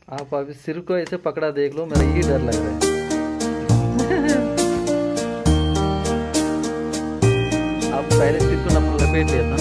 आप अभी सिर को ऐसे पकड़ा देख लो, मेरा ये डर लग रहा है। आप पहले सिर को लपेट लेता।